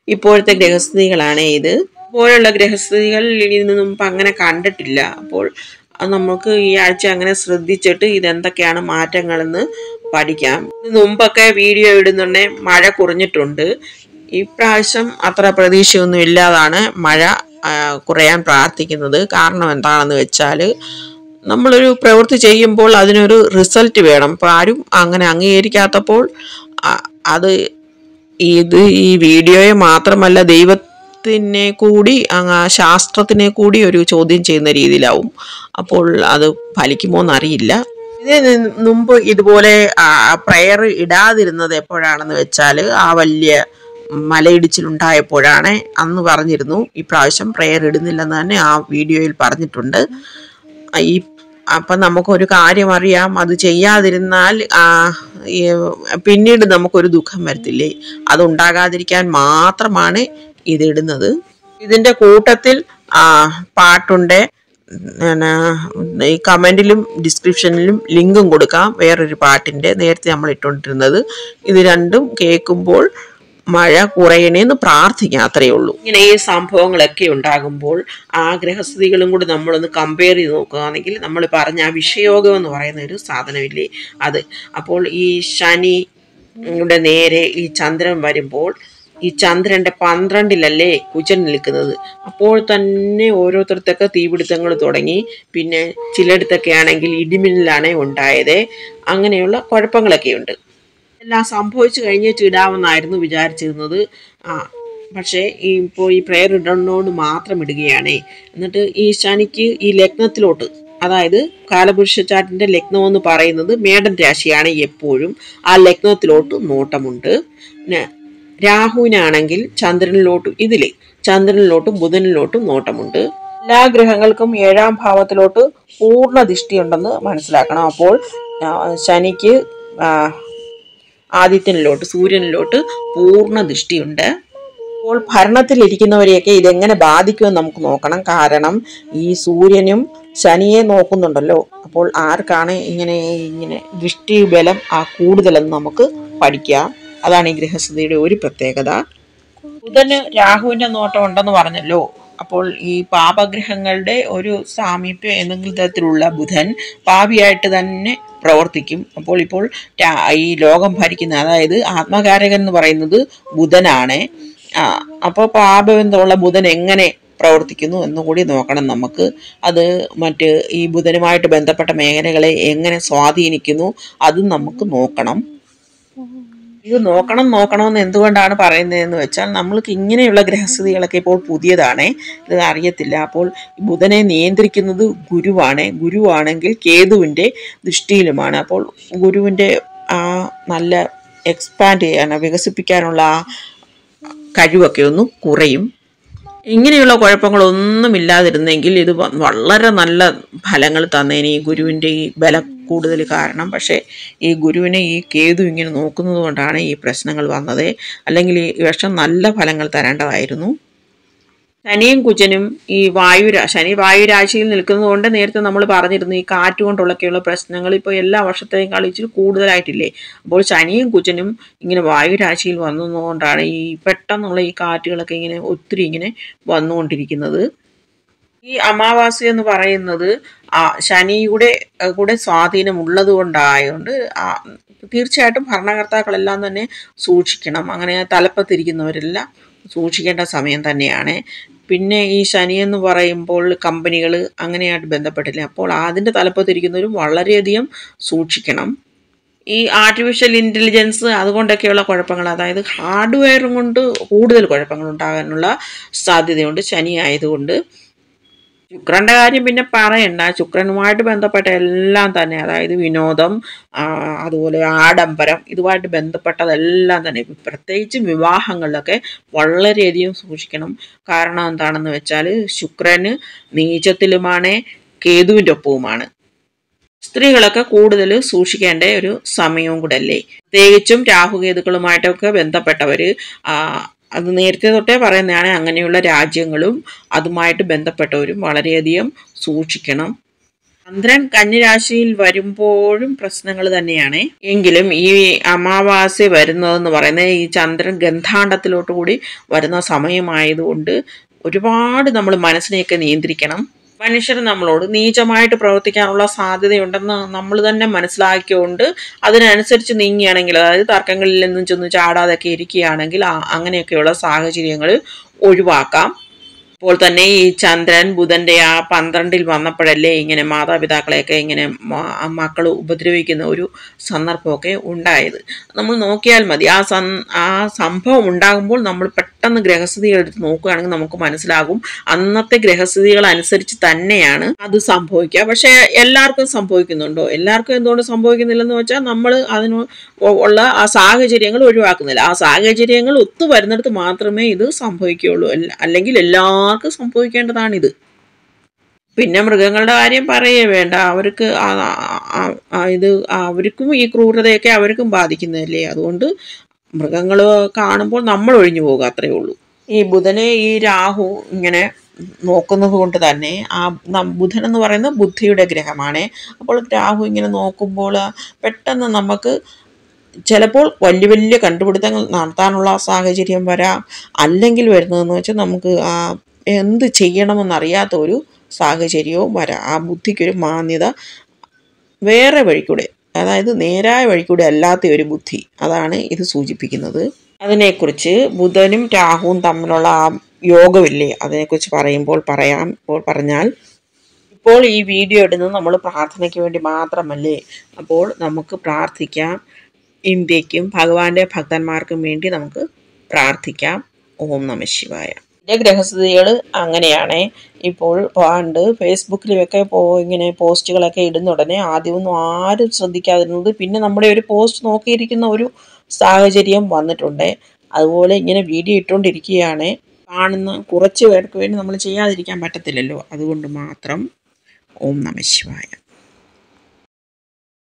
ഇപ്പോഴത്തെ ഗ്രഹസ്ഥിതികളാണ് ഇത്. ഇപ്പോഴുള്ള ഗ്രഹസ്ഥിതികൾ ഇതിന് മുമ്പ് അങ്ങനെ കണ്ടിട്ടില്ല. അപ്പോൾ നമുക്ക് ഈ ആഴ്ച അങ്ങനെ ശ്രദ്ധിച്ചിട്ട് ഇതെന്തൊക്കെയാണ് മാറ്റങ്ങളെന്ന് പഠിക്കാം. മുമ്പൊക്കെ വീഡിയോ ഇടുന്നുണ്ടെ മഴ കുറഞ്ഞിട്ടുണ്ട്. ഇപ്രാവശ്യം അത്ര പ്രതീക്ഷയൊന്നും ഇല്ലാതാണ് മഴ കുറയാൻ പ്രാർത്ഥിക്കുന്നത്. കാരണം എന്താണെന്ന് വെച്ചാൽ നമ്മളൊരു പ്രവൃത്തി ചെയ്യുമ്പോൾ അതിനൊരു റിസൾട്ട് വേണം. അപ്പോൾ ആരും അങ്ങനെ അംഗീകരിക്കാത്തപ്പോൾ അത് ഈ വീഡിയോയെ മാത്രമല്ല ദൈവത്തിനെ കൂടി ശാസ്ത്രത്തിനെ കൂടി ഒരു ചോദ്യം ചെയ്യുന്ന രീതിയിലാവും. അപ്പോൾ അത് ഫലിക്കുമോ എന്നറിയില്ല. ഇതിന് മുമ്പ് ഇതുപോലെ പ്രയർ ഇടാതിരുന്നത് എപ്പോഴാണെന്ന് വെച്ചാൽ ആ വലിയ മലയിടിച്ചിലുണ്ടായപ്പോഴാണ്. അന്ന് പറഞ്ഞിരുന്നു ഇപ്രാവശ്യം പ്രയർ ഇടുന്നില്ലെന്ന് തന്നെ ആ വീഡിയോയിൽ പറഞ്ഞിട്ടുണ്ട്. അപ്പം നമുക്കൊരു കാര്യം അറിയാം, അത് ചെയ്യാതിരുന്നാൽ പിന്നീട് നമുക്കൊരു ദുഃഖം വരത്തില്ലേ, അതുണ്ടാകാതിരിക്കാൻ മാത്രമാണ് ഇതിടുന്നത്. ഇതിൻ്റെ കൂട്ടത്തിൽ പാട്ടുണ്ട്. ഈ കമൻറ്റിലും ഡിസ്ക്രിപ്ഷനിലും ലിങ്കും കൊടുക്കാം. വേറൊരു പാട്ടിൻ്റെ നേരത്തെ നമ്മൾ ഇട്ടുകൊണ്ടിരുന്നത്. ഇത് രണ്ടും കേൾക്കുമ്പോൾ മഴ കുറയണേന്ന് പ്രാർത്ഥിക്കാം, അത്രയേ ഉള്ളൂ. ഇങ്ങനെ ഈ സംഭവങ്ങളൊക്കെ ഉണ്ടാകുമ്പോൾ ആ ഗ്രഹസ്ഥിതികളും കൂടി നമ്മളൊന്ന് കമ്പയർ ചെയ്ത് നോക്കുകയാണെങ്കിൽ നമ്മൾ പറഞ്ഞ ആ വിഷയോഗം എന്ന് പറയുന്ന ഒരു സാധനമില്ലേ അത്. അപ്പോൾ ഈ ശനിയുടെ നേരെ ഈ ചന്ദ്രൻ വരുമ്പോൾ ഈ ചന്ദ്രൻ്റെ 12-ലല്ലേ കുജൻ നിൽക്കുന്നത്. അപ്പോൾ തന്നെ ഓരോരുത്തർക്കൊക്കെ തീപിടുത്തങ്ങൾ തുടങ്ങി. പിന്നെ ചിലയിടത്തൊക്കെ ആണെങ്കിൽ ഇടിമിന്നലാണ് ഉണ്ടായത്. അങ്ങനെയുള്ള കുഴപ്പങ്ങളൊക്കെ ഉണ്ട്. എല്ലാം സംഭവിച്ചു കഴിഞ്ഞിട്ട് ഇടാമെന്നായിരുന്നു വിചാരിച്ചിരുന്നത്. പക്ഷേ ഇപ്പോൾ ഈ പ്രയർ ഇടുന്നതുകൊണ്ട് മാത്രം ഇടുകയാണേ. എന്നിട്ട് ഈ ശനിക്ക് ഈ ലഗ്നത്തിലോട്ട്, അതായത് കാലപുരുഷ ചാറ്റിൻ്റെ ലഗ്നം എന്ന് പറയുന്നത് മേടൻ രാശിയാണ് എപ്പോഴും. ആ ലഗ്നത്തിലോട്ട് നോട്ടമുണ്ട്. പിന്നെ രാഹുവിനാണെങ്കിൽ ചന്ദ്രനിലോട്ടും ബുധനിലോട്ടും നോട്ടമുണ്ട്. എല്ലാ ഗ്രഹങ്ങൾക്കും 7-ാം ഭാവത്തിലോട്ട് പൂർണ്ണ ദൃഷ്ടിയുണ്ടെന്ന് മനസ്സിലാക്കണം. അപ്പോൾ ശനിക്ക് ആദിത്യനിലോട്ട്, സൂര്യനിലോട്ട് പൂർണ്ണ ദൃഷ്ടിയുണ്ട്. അപ്പോൾ ഭരണത്തിലിരിക്കുന്നവരെയൊക്കെ ഇതെങ്ങനെ ബാധിക്കുമെന്ന് നമുക്ക് നോക്കണം. കാരണം ഈ സൂര്യനും ശനിയെ നോക്കുന്നുണ്ടല്ലോ. അപ്പോൾ ആർക്കാണ് ഇങ്ങനെ ദൃഷ്ടി ബലം കൂടുതലെന്ന് നമുക്ക് പഠിക്കാം. അതാണ് ഈ ഗ്രഹസ്ഥിതിയുടെ ഒരു പ്രത്യേകത. ബുധന് രാഹുവിൻ്റെ നോട്ടം ഉണ്ടെന്ന് പറഞ്ഞല്ലോ. അപ്പോൾ ഈ പാപഗ്രഹങ്ങളുടെ ഒരു സാമീപ്യം എന്തെങ്കിലും തരത്തിലുള്ള ബുധൻ പാപിയായിട്ട് തന്നെ പ്രവർത്തിക്കും. അപ്പോൾ ഈ ലോകം ഭരിക്കുന്ന, അതായത് ആത്മകാരകൻ എന്ന് പറയുന്നത് ബുധനാണ്. അപ്പോൾ പാപബന്ധമുള്ള ബുധൻ എങ്ങനെ പ്രവർത്തിക്കുന്നു എന്നുകൂടി നോക്കണം നമുക്ക്. അത് ഈ ബുധനുമായിട്ട് ബന്ധപ്പെട്ട മേഖലകളെ എങ്ങനെ സ്വാധീനിക്കുന്നു അതും നമുക്ക് നോക്കണം. ഇത് നോക്കണമെന്ന് എന്തുകൊണ്ടാണ് പറയുന്നതെന്ന് വെച്ചാൽ നമ്മൾക്ക് ഇങ്ങനെയുള്ള ഗ്രഹസ്ഥിതികളൊക്കെ ഇപ്പോൾ പുതിയതാണ്, ഇത് അറിയത്തില്ല. അപ്പോൾ ബുധനെ നിയന്ത്രിക്കുന്നത് ഗുരുവാണെങ്കിൽ കേതുവിൻ്റെ ദൃഷ്ടിയിലുമാണ്. അപ്പോൾ ഗുരുവിൻ്റെ നല്ല എക്സ്പാൻഡ് വികസിപ്പിക്കാനുള്ള കഴിവൊക്കെ ഒന്ന് കുറയും. ഇങ്ങനെയുള്ള കുഴപ്പങ്ങളൊന്നുമില്ലാതിരുന്നെങ്കിൽ ഇത് വളരെ നല്ല ഫലങ്ങൾ തന്നേനെ, ഈ ഗുരുവിൻ്റെ ഈ ബലം കൂടുതൽ കാരണം. പക്ഷേ ഈ ഗുരുവിനെ ഈ കേതു ഇങ്ങനെ നോക്കുന്നത് കൊണ്ടാണ് ഈ പ്രശ്നങ്ങൾ വന്നത്. അല്ലെങ്കിൽ ഈ വർഷം നല്ല ഫലങ്ങൾ തരേണ്ടതായിരുന്നു. ശനിയും കുജനും ഈ ശനി വായുരാശിയിൽ നിൽക്കുന്നത് കൊണ്ട് നേരത്തെ നമ്മൾ പറഞ്ഞിരുന്നു ഈ കാറ്റ് കൊണ്ടുള്ളൊക്കെയുള്ള പ്രശ്നങ്ങൾ ഇപ്പോൾ എല്ലാ വർഷത്തെയും ഇച്ചിരി കൂടുതലായിട്ടില്ലേ. അപ്പോൾ ശനിയും കുജനും ഇങ്ങനെ വായുരാശിയിൽ വന്നതുകൊണ്ടാണ് ഈ പെട്ടെന്നുള്ള ഈ കാറ്റുകളൊക്കെ ഒത്തിരി വന്നുകൊണ്ടിരിക്കുന്നത്. ഈ അമാവാസി എന്ന് പറയുന്നത് ശനിയുടെ കൂടെ സ്വാധീനമുള്ളത് കൊണ്ടായതുകൊണ്ട് തീർച്ചയായിട്ടും ഭരണകർത്താക്കളെല്ലാം തന്നെ സൂക്ഷിക്കണം. അങ്ങനെ തലപ്പത്തിരിക്കുന്നവരെല്ലാം സൂക്ഷിക്കേണ്ട സമയം തന്നെയാണ്. പിന്നെ ഈ ശനി എന്ന് പറയുമ്പോൾ കമ്പനികൾ അങ്ങനെയായിട്ട് ബന്ധപ്പെട്ടില്ല. അപ്പോൾ അതിൻ്റെ തലപ്പത്തിരിക്കുന്നവരും വളരെയധികം സൂക്ഷിക്കണം. ഈ ആർട്ടിഫിഷ്യൽ ഇൻ്റലിജൻസ് അതുകൊണ്ടൊക്കെയുള്ള കുഴപ്പങ്ങൾ, അതായത് ഹാർഡ്വെയറും കൊണ്ട് കൂടുതൽ കുഴപ്പങ്ങൾ ഉണ്ടാകാനുള്ള സാധ്യതയുണ്ട് ശനി ആയതുകൊണ്ട്. ശുക്രൻ്റെ കാര്യം പിന്നെ പറയണ്ട. ശുക്രനുമായിട്ട് ബന്ധപ്പെട്ട എല്ലാം തന്നെ, അതായത് വിനോദം, അതുപോലെ ആഡംബരം, ഇതുമായിട്ട് ബന്ധപ്പെട്ടതെല്ലാം തന്നെ, പ്രത്യേകിച്ച് വിവാഹങ്ങളിലൊക്കെ വളരെയധികം സൂക്ഷിക്കണം. കാരണം എന്താണെന്ന് വെച്ചാൽ ശുക്രന് നീചത്തിലുമാണ്, കേതുവിൻ്റെ ഒപ്പവുമാണ്. സ്ത്രീകളൊക്കെ കൂടുതൽ സൂക്ഷിക്കേണ്ട ഒരു സമയവും കൂടെ അല്ലേ. പ്രത്യേകിച്ചും രാഹുകേതുക്കളുമായിട്ടൊക്കെ ബന്ധപ്പെട്ടവർ, അത് നേരത്തെ തൊട്ടേ പറയുന്നതാണ്. അങ്ങനെയുള്ള രാജ്യങ്ങളും അതുമായിട്ട് ബന്ധപ്പെട്ടവരും വളരെയധികം സൂക്ഷിക്കണം. ചന്ദ്രൻ കന്നിരാശിയിൽ വരുമ്പോഴും പ്രശ്നങ്ങൾ തന്നെയാണ്. എങ്കിലും ഈ അമാവാസ്യ വരുന്നതെന്ന് പറയുന്നത് ഈ ചന്ദ്രൻ ഗന്ധാണ്ഡത്തിലോട്ട് കൂടി വരുന്ന സമയമായതുകൊണ്ട് ഒരുപാട് നമ്മൾ മനസ്സിനെയൊക്കെ നിയന്ത്രിക്കണം. മനുഷ്യർ നമ്മളോട് നീചമായിട്ട് പ്രവർത്തിക്കാനുള്ള സാധ്യതയുണ്ടെന്ന് നമ്മൾ തന്നെ മനസ്സിലാക്കിക്കൊണ്ട് അതിനനുസരിച്ച് നീങ്ങിയാണെങ്കിൽ, അതായത് തർക്കങ്ങളിൽ നിന്നും ചെന്ന് ചാടാതൊക്കെ ഇരിക്കുകയാണെങ്കിൽ അങ്ങനെയൊക്കെയുള്ള സാഹചര്യങ്ങൾ ഒഴിവാക്കാം. അപ്പോൾ തന്നെ ഈ ചന്ദ്രൻ ബുധന്റെ ആ 12 വന്നപ്പോഴല്ലേ ഇങ്ങനെ മാതാപിതാക്കളെയൊക്കെ ഇങ്ങനെ മക്കൾ ഉപദ്രവിക്കുന്ന ഒരു സന്ദർഭമൊക്കെ ഉണ്ടായത്. നമ്മൾ നോക്കിയാൽ മതി. ആ സംഭവം ഉണ്ടാകുമ്പോൾ നമ്മൾ പെട്ടെന്ന് ഗ്രഹസ്ഥിതികൾ എടുത്ത് നോക്കുകയാണെങ്കിൽ നമുക്ക് മനസ്സിലാകും അന്നത്തെ ഗ്രഹസ്ഥിതികൾ അനുസരിച്ച് തന്നെയാണ് അത് സംഭവിക്കുക. പക്ഷെ എല്ലാവർക്കും സംഭവിക്കുന്നുണ്ടോ? എല്ലാവർക്കും എന്തുകൊണ്ട് സംഭവിക്കുന്നില്ലെന്ന് വെച്ചാൽ നമ്മൾ അതിന് ഉള്ള ആ സാഹചര്യങ്ങൾ ഒഴിവാക്കുന്നില്ല. ആ സാഹചര്യങ്ങൾ ഒത്തു വരുന്നിടത്ത് മാത്രമേ ഇത് സംഭവിക്കുകയുള്ളൂ. അല്ലെങ്കിൽ എല്ലാവർക്കും സംഭവിക്കേണ്ടതാണിത്. പിന്നെ മൃഗങ്ങളുടെ കാര്യം പറയേ വേണ്ട. അവർക്ക് ഇത് അവർക്കും ഈ ക്രൂരതയൊക്കെ അവർക്കും ബാധിക്കുന്നതല്ലേ. അതുകൊണ്ട് മൃഗങ്ങൾ കാണുമ്പോൾ നമ്മൾ ഒഴിഞ്ഞു പോകുക, അത്രയേ ഉള്ളൂ. ഈ ബുധനെ ഈ രാഹു ഇങ്ങനെ നോക്കുന്നത് കൊണ്ട് തന്നെ ബുധൻ എന്ന് പറയുന്നത് ബുദ്ധിയുടെ ഗ്രഹമാണ്. അപ്പോൾ രാഹു ഇങ്ങനെ നോക്കുമ്പോൾ പെട്ടെന്ന് നമുക്ക് ചിലപ്പോൾ വലിയ വലിയ കണ്ടുപിടുത്തങ്ങൾ നടത്താനുള്ള സാഹചര്യം വരാം. അല്ലെങ്കിൽ വരുന്നതെന്ന് വെച്ചാൽ നമുക്ക് എന്ത് ചെയ്യണമെന്നറിയാത്ത ഒരു സാഹചര്യവും വരാം. ആ ബുദ്ധിക്കൊരു മാന്യത വേറെ വഴിക്കൂടെ, അതായത് നേരായ വഴിക്കൂടെ അല്ലാത്ത ഒരു ബുദ്ധി, അതാണ് ഇത് സൂചിപ്പിക്കുന്നത്. അതിനെക്കുറിച്ച് ബുധനും രാഹുവും തമ്മിലുള്ള ആ യോഗമില്ലേ, അതിനെക്കുറിച്ച് പറഞ്ഞാൽ ഇപ്പോൾ ഈ വീഡിയോ ഇടുന്നത് നമ്മൾ പ്രാർത്ഥനയ്ക്ക് വേണ്ടി മാത്രമല്ലേ. അപ്പോൾ നമുക്ക് പ്രാർത്ഥിക്കാം. ഇന്ത്യക്കും ഭഗവാന്റെ ഭക്തന്മാർക്കും വേണ്ടി നമുക്ക് പ്രാർത്ഥിക്കാം. ഓം നമഃ ശിവായ. എൻ്റെ ഗ്രഹസ്ഥിതികൾ അങ്ങനെയാണ്. ഇപ്പോൾ പണ്ട് ഫേസ്ബുക്കിലൊക്കെ ഇങ്ങനെ പോസ്റ്റുകളൊക്കെ ഇടുന്ന ഉടനെ ആദ്യമൊന്നും ആരും ശ്രദ്ധിക്കാതിരുന്നത് പിന്നെ നമ്മുടെ ഒരു പോസ്റ്റ് നോക്കിയിരിക്കുന്ന ഒരു സാഹചര്യം വന്നിട്ടുണ്ട്. അതുപോലെ ഇങ്ങനെ വീഡിയോ ഇട്ടുകൊണ്ടിരിക്കുകയാണ്. കാണുന്ന കുറച്ച് പേർക്ക് വേണ്ടി നമ്മൾ ചെയ്യാതിരിക്കാൻ പറ്റത്തില്ലല്ലോ. അതുകൊണ്ട് മാത്രം ഓം നമഃ ശിവായ.